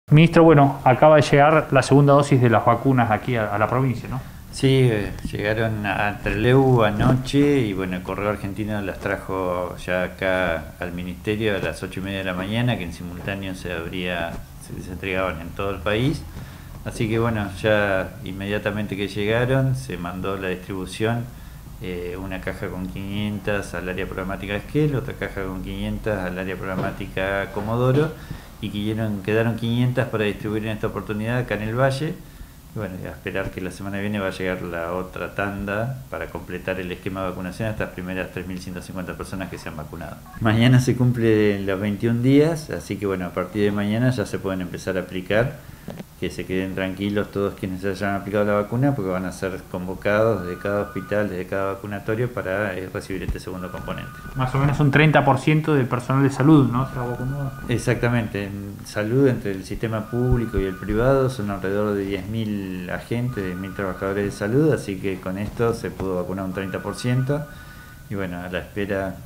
Ministro, bueno, acaba de llegar la segunda dosis de las vacunas aquí a la provincia, ¿no? Sí, llegaron a Trelew anoche y bueno, el Correo Argentino las trajo ya acá al Ministerio a las 8:30 de la mañana, que en simultáneo se entregaban en todo el país. Así que bueno, ya inmediatamente que llegaron se mandó la distribución, una caja con 500 al área programática Esquel, otra caja con 500 al área programática Comodoro, y quedaron 500 para distribuir en esta oportunidad acá en el Valle. Y bueno, a esperar que la semana que viene va a llegar la otra tanda para completar el esquema de vacunación a estas primeras 3.150 personas que se han vacunado. Mañana se cumplen los 21 días, así que bueno, a partir de mañana ya se pueden empezar a aplicar. Que se queden tranquilos todos quienes se hayan aplicado la vacuna, porque van a ser convocados desde cada hospital, desde cada vacunatorio para recibir este segundo componente. Más o menos un 30% del personal de salud, ¿no? Se ha vacunado. Exactamente, en salud entre el sistema público y el privado son alrededor de 10.000 agentes, 10.000 trabajadores de salud, así que con esto se pudo vacunar un 30%. Y bueno, a la espera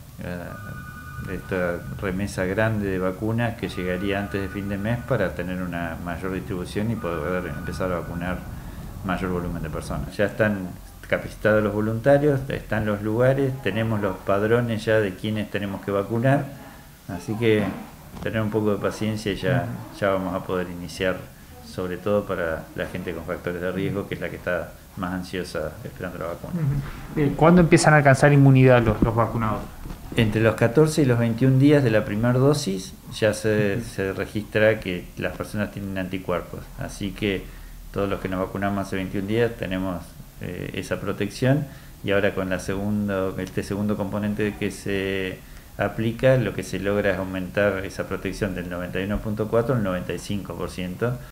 de esta remesa grande de vacunas que llegaría antes de fin de mes para tener una mayor distribución y poder empezar a vacunar mayor volumen de personas. Ya están capacitados los voluntarios, están los lugares, tenemos los padrones ya de quienes tenemos que vacunar, así que tener un poco de paciencia y ya vamos a poder iniciar, sobre todo para la gente con factores de riesgo, que es la que está más ansiosa esperando la vacuna. ¿Cuándo empiezan a alcanzar inmunidad los vacunados? Entre los 14 y los 21 días de la primera dosis ya se registra que las personas tienen anticuerpos, así que todos los que nos vacunamos hace 21 días tenemos esa protección, y ahora con este segundo componente que se aplica, lo que se logra es aumentar esa protección del 91.4 al 95%,